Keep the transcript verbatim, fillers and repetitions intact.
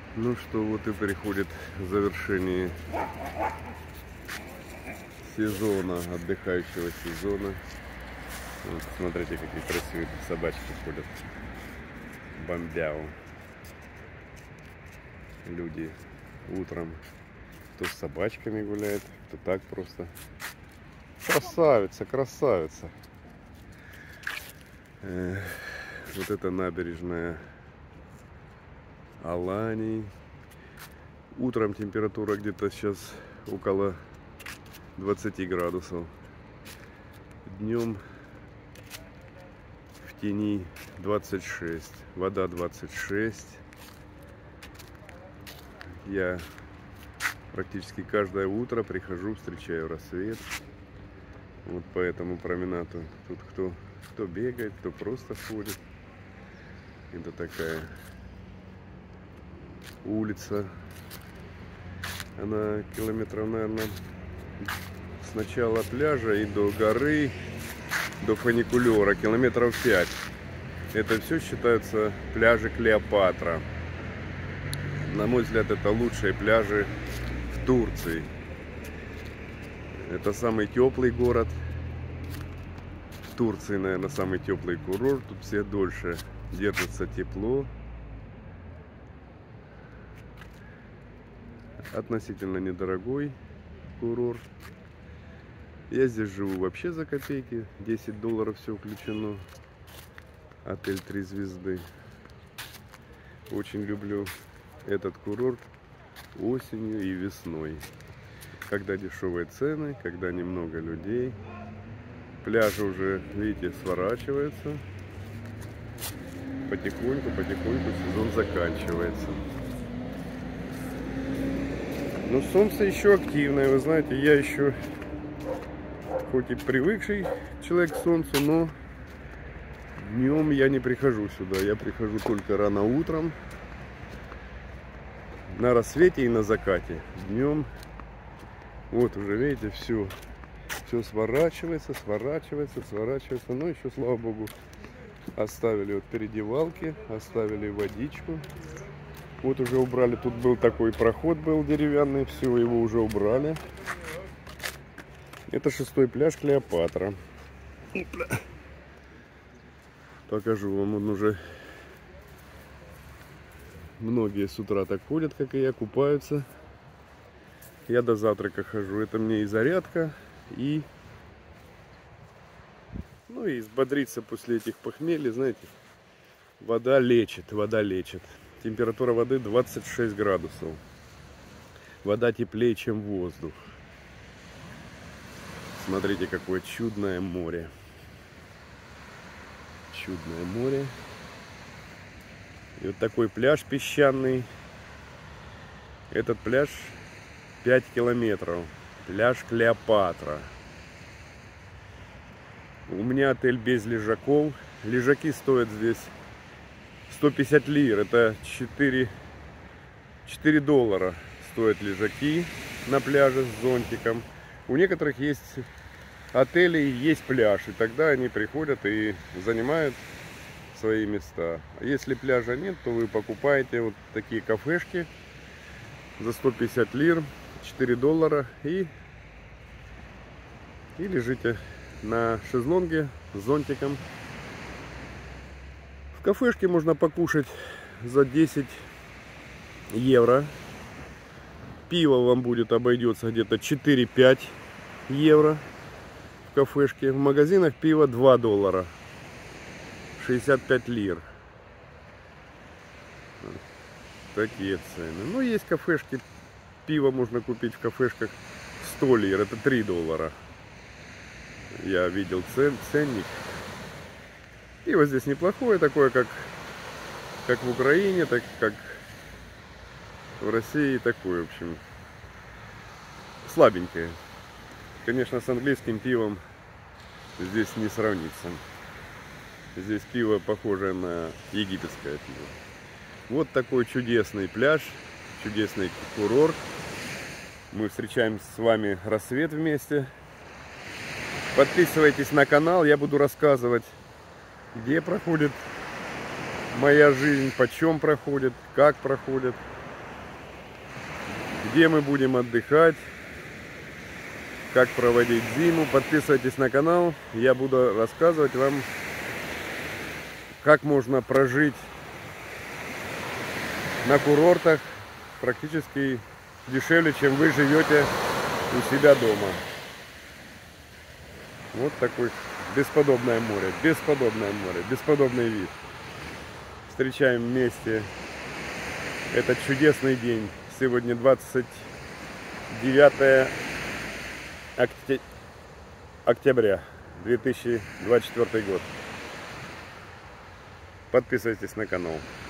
Ну что, вот и приходит завершение сезона, отдыхающего сезона. Вот, смотрите, какие красивые собачки ходят. Бомбяу. Люди утром кто с собачками гуляет, кто так просто. Красавица, красавица. Эх, вот это набережная Алании. Утром температура где-то сейчас около двадцати градусов. Днем в тени двадцать шесть. Вода двадцать шесть. Я практически каждое утро прихожу, встречаю рассвет. Вот по этому променаду. Тут кто, кто бегает, кто просто ходит. Это такая улица. Она километров, наверное, с начала пляжа и до горы, до фуникулера, километров пять. Это все считается пляжи Клеопатра. На мой взгляд, это лучшие пляжи в Турции. Это самый теплый город в Турции, наверное, самый теплый курорт. Тут все дольше держится тепло. Относительно недорогой курорт. Я здесь живу вообще за копейки. десять долларов все включено. Отель три звезды. Очень люблю этот курорт осенью и весной. Когда дешевые цены, когда немного людей. Пляжи уже, видите, сворачиваются. Потихоньку, потихоньку сезон заканчивается. Но солнце еще активное, вы знаете, я еще, хоть и привыкший человек к солнцу, но днем я не прихожу сюда. Я прихожу только рано утром, на рассвете и на закате. Днем, вот уже видите, все, все сворачивается, сворачивается, сворачивается. Но еще, слава богу, оставили вот переодевалки, оставили водичку. Вот уже убрали, тут был такой проход, был деревянный, все, его уже убрали. Это шестой пляж Клеопатра. Покажу вам, он уже... Многие с утра так ходят, как и я, купаются. Я до завтрака хожу. Это мне и зарядка, и... Ну и взбодриться после этих похмелий, знаете. Вода лечит, вода лечит. Температура воды двадцать шесть градусов. Вода теплее, чем воздух. Смотрите, какое чудное море. Чудное море. И вот такой пляж песчаный. Этот пляж пять километров. Пляж Клеопатра. У меня отель без лежаков. Лежаки стоят здесь сто пятьдесят лир, это четыре доллара стоят лежаки на пляже с зонтиком. У некоторых есть отели, есть пляж, и тогда они приходят и занимают свои места. А если пляжа нет, то вы покупаете вот такие кафешки за сто пятьдесят лир, четыре доллара, и, и лежите на шезлонге с зонтиком. В кафешке можно покушать за десять евро. Пиво вам будет обойдется где-то четыре-пять евро в кафешке. В магазинах пиво два доллара. шестьдесят пять лир. Такие цены. Ну, есть кафешки. Пиво можно купить в кафешках сто лир. Это три доллара. Я видел цен, ценник. Пиво здесь неплохое, такое, как, как в Украине, так как в России, такое, в общем, слабенькое. Конечно, с английским пивом здесь не сравнится. Здесь пиво похоже на египетское пиво. Вот такой чудесный пляж, чудесный курорт. Мы встречаем с вами рассвет вместе. Подписывайтесь на канал, я буду рассказывать, где проходит моя жизнь, почем проходит, как проходит. где мы будем отдыхать, как проводить зиму. Подписывайтесь на канал, я буду рассказывать вам, как можно прожить на курортах практически дешевле, чем вы живете у себя дома. Вот такой бесподобное море, бесподобное море, бесподобный вид. Встречаем вместе этот чудесный день. Сегодня двадцать девятое октября две тысячи двадцать четвёртый год. Подписывайтесь на канал.